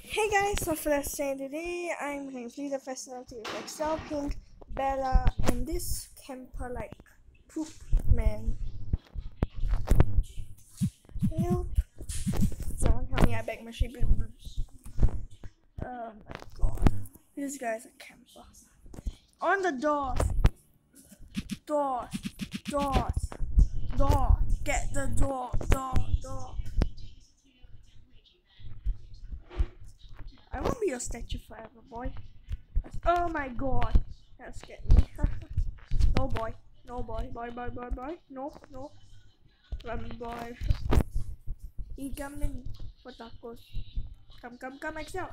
Hey guys, so for let's say today I'm going to play the personality of Exelpink, Bella, and this camper like poop man. Help! Someone help me, I beg my sheep. Oh my god. This guy's a camper. On the doors! Doors! Doors! Door! Get the door! Door! I won't be your statue forever, boy. Oh my god. That scared me. No boy. No boy. Boy. No. Run boy. He coming for tacos. Come, Excel.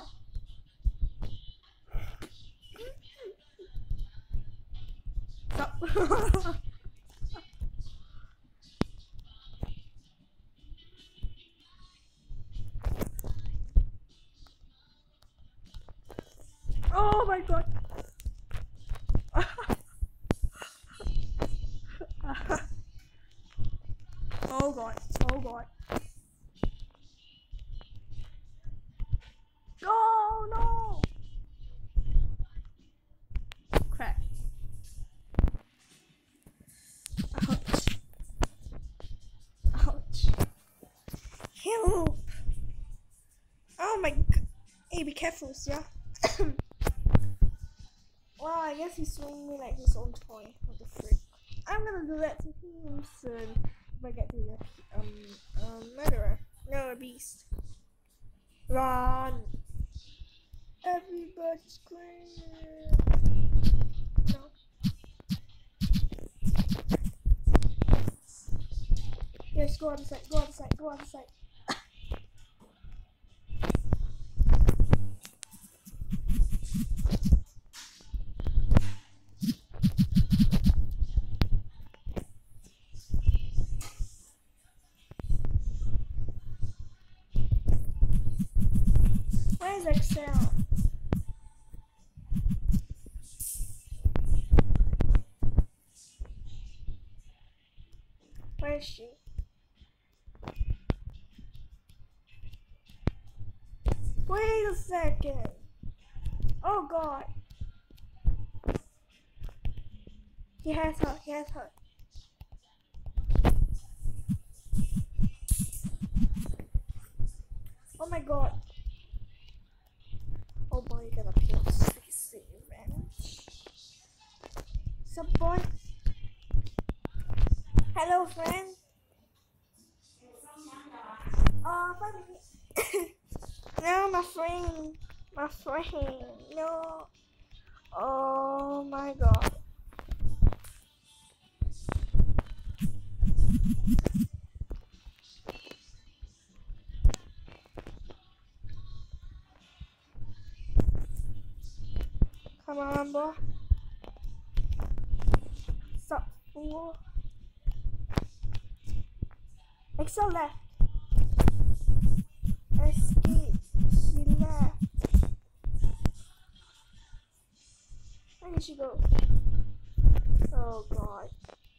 Stop. Oh my god. Oh god. No. Crap. Ouch. Help. Oh my god. Hey, be careful, yeah. Well, I guess he's swinging me like his own toy. What the frick? I'm gonna do that to him soon if I get to the murderer. No, a beast. Run! Everybody scream! No. Yes, go on the side. Where's Excel? Where is she? Wait a second. Oh god. He has her. Oh my god. Oh boy, you gotta peel spicy revenge. Sup boy? Hello friend. 5 minutes. No, my friend. No. Oh my god. Come on, boy. Stop, fool. Excel left. Escape. She left. Where did she go? Oh god.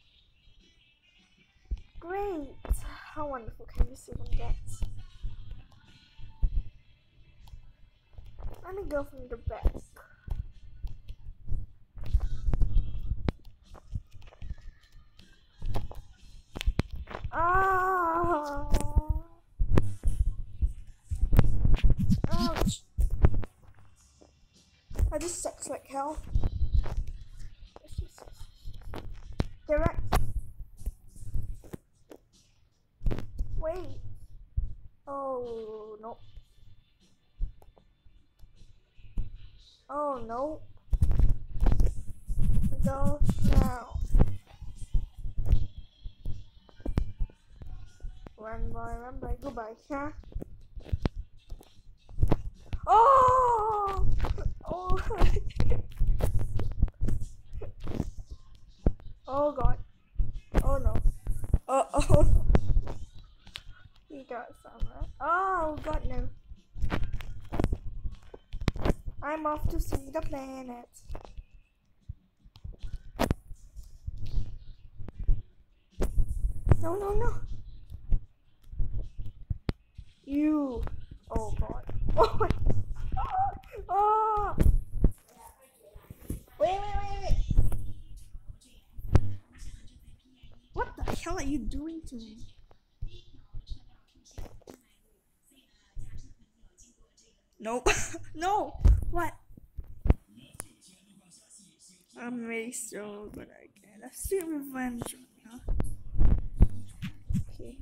Great. How wonderful can you see from that? Let me go from the back. Ouch. Oh, this sucks like hell. Direct. Wait. Oh no. Oh no. Go now. Run boy, goodbye, huh? Oh! Oh god. Oh no. Oh no. He got some, right? Oh god, no. I'm off to see the planet. No. You. Oh god. Oh my. Oh. Wait. What the hell are you doing to me? Nope. No. What? I'm really so, but I can't. Let's do revenge. Huh? Okay.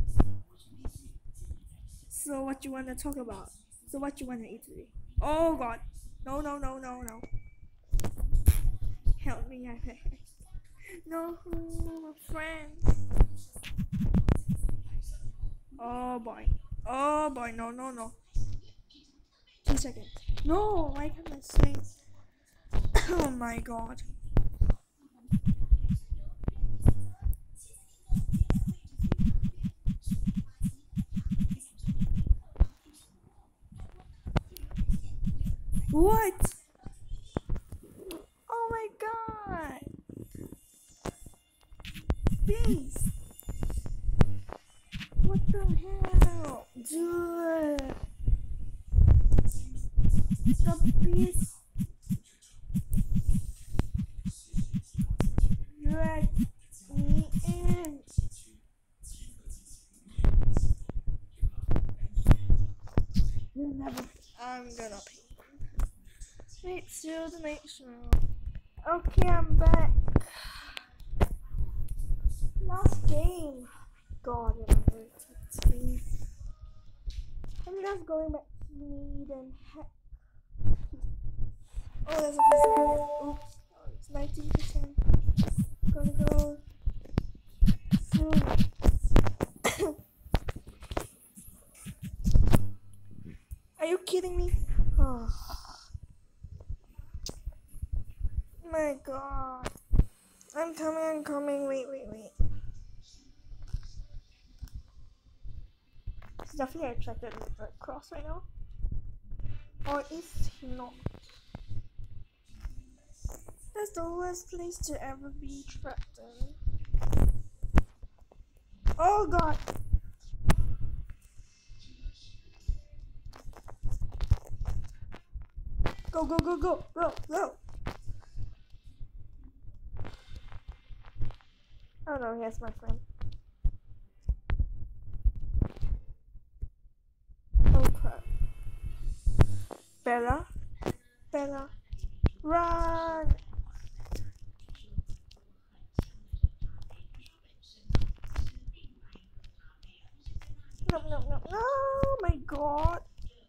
So what you wanna talk about? So what you wanna eat today? Oh God. No. Help me, I beg. No, friends. Oh boy. No. 2 seconds. No, why can't I swing? Oh my God. What? Oh my God. Please. What the hell? Dude. The beast. Drag me in. You'll never. I'm gonna pay. Wait till the next round. Okay, I'm back. Last game. God, I'm very. I'm just going back to need and heck. Oh, there's a piece of it. Oops. It's 19%. Gonna go soon. Are you kidding me? Oh my God. I'm coming. Wait. He's definitely attracted to the Red Cross right now. Or is he not? That's the worst place to ever be trapped in. Oh God! Go! Oh no, here's my friend. Oh crap. Bella, run! No, my God.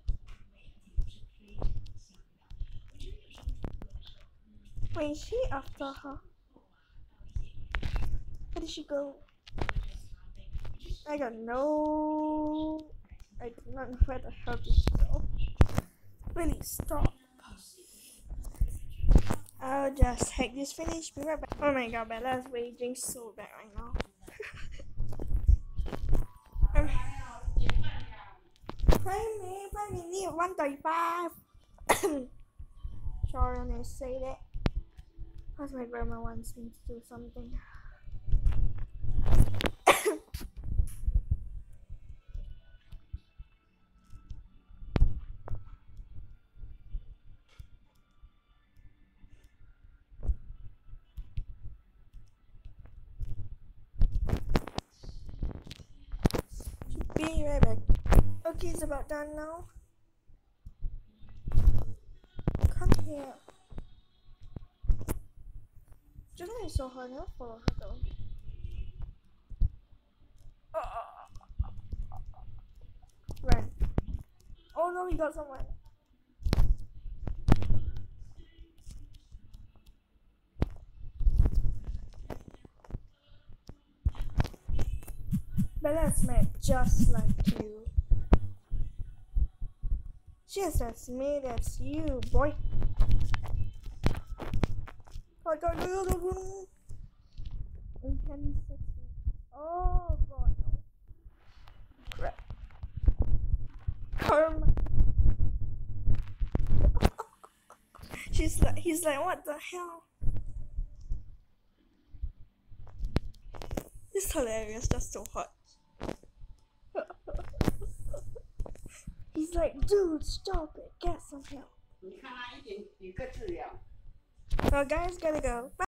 Wait, is she after her? Where did she go? I don't know. I do not know where the hell did she go. Really, stop. I'll just hack this finish. Be right back. Oh my God, Bella's raging so bad right now. Play me, need 135. Sorry, I'm gonna say that. Because my grandma wants me to do something. Be right back. Okay, it's about done now. Come here. Just I saw her, never follow her though. Ran. Oh no, he got someone. Bella's mad just like you. Just as mad as you, boy. Go. Oh God, no. Crap. Karma. He's like, what the hell? It's hilarious, just so hot. He's like, dude, stop it. Get some help. 你看他一点几个治疗。 So guys, gotta go. Bye.